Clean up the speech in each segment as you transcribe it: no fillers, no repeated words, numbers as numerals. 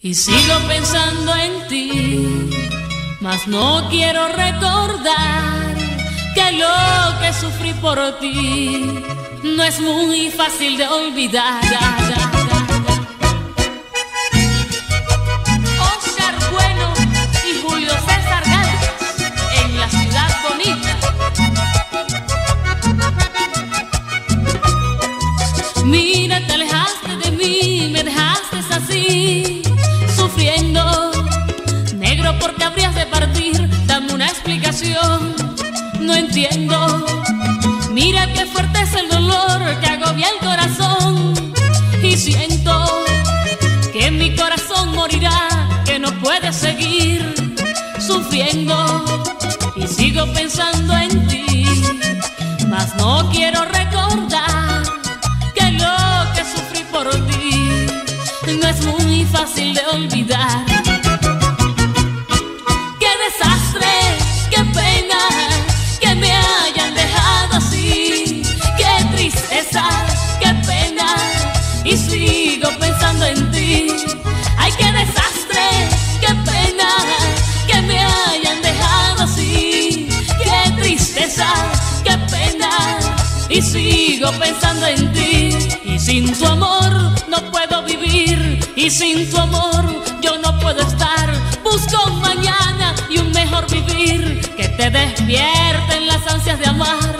Y sigo pensando en ti, mas no quiero recordar que lo que sufrí por ti no es muy fácil de olvidar. Oscar Bueno y Julio César Galvez en la ciudad bonita. Mira, te alejaste de mí, me dejaste así, sufriendo. Negro, ¿por qué habrías de partir? Dame una explicación, no entiendo. Mira qué fuerte es el dolor que agobia el corazón, y siento que mi corazón morirá, que no puede seguir sufriendo. Y sigo pensando en ti, mas no quiero recordar que lo que sufrí por ti no es muy fácil de olvidar. Qué desastre, qué pena que me hayan dejado así, qué tristeza, qué pena, y sigo pensando en ti. Ay, qué desastre, qué pena que me hayan dejado así, qué tristeza, qué pena, y sigo pensando en ti. Y sin tu amor no puedo vivir, y sin tu amor yo no puedo estar. Busco un mañana y un mejor vivir que te despierten las ansias de amar.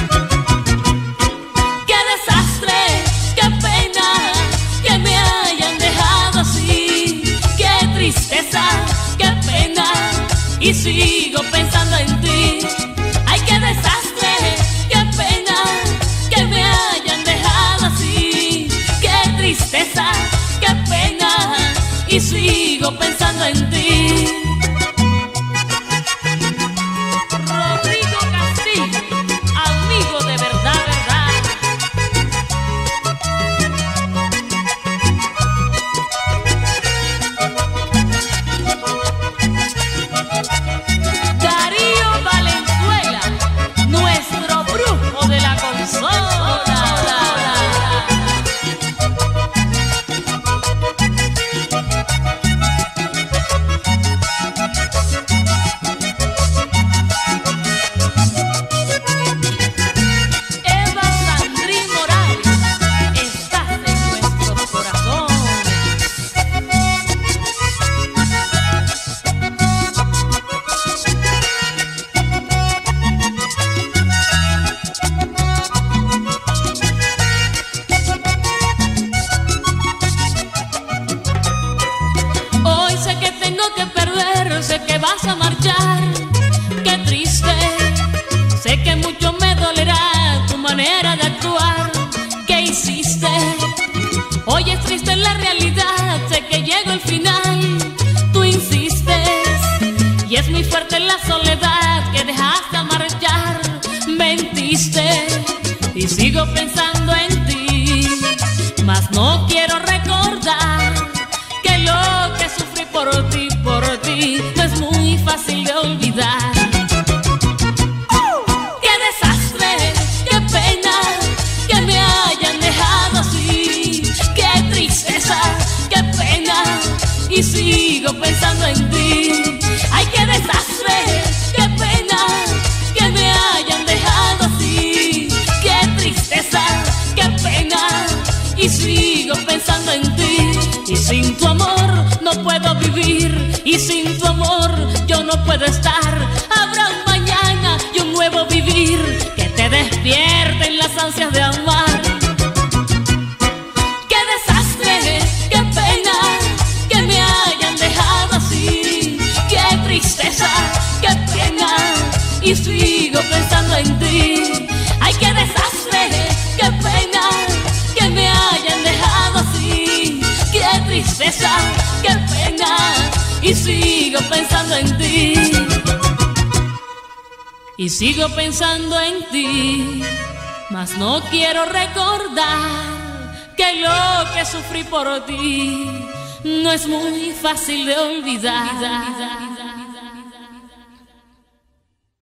Qué desastre, qué pena que me hayan dejado así, qué tristeza, qué pena, y sigo pensando en ti. Ay, qué desastre, qué pena que me hayan dejado así, qué tristeza, qué pena, y sigo pensando en ti. Rodrigo Castillo, amigo de verdad, verdad. Darío Valenzuela, nuestro brujo de la consola. Sé que vas a marchar, qué triste. Sé que mucho me dolerá tu manera de actuar. ¿Qué hiciste? Hoy es triste en la realidad. Sé que llega el final, tú insistes, y es muy fuerte la soledad que dejaste marchar. Mentiste, y sigo pensando en ti, mas no quiero recordar que lo que sufrí por ti no es muy fácil de olvidar. Qué desastre, qué pena que me hayan dejado así, qué tristeza, qué pena, y sigo pensando en ti. Ay, qué desastre, qué pena que me hayan dejado así, qué tristeza, qué pena, y sigo pensando en ti. Y sin tu amor no puedo vivir, y sin tu amor yo no puedo estar. Habrá un mañana y un nuevo vivir que te despierten las ansias de amar. Qué desastre, qué pena que me hayan dejado así, qué tristeza, qué pena, y sigo pensando en ti. Ay, qué desastre, qué pena que me hayan dejado así, qué tristeza, qué pena, y sigo pensando en ti. Y sigo pensando en ti, mas no quiero recordar que lo que sufrí por ti no es muy fácil de olvidar.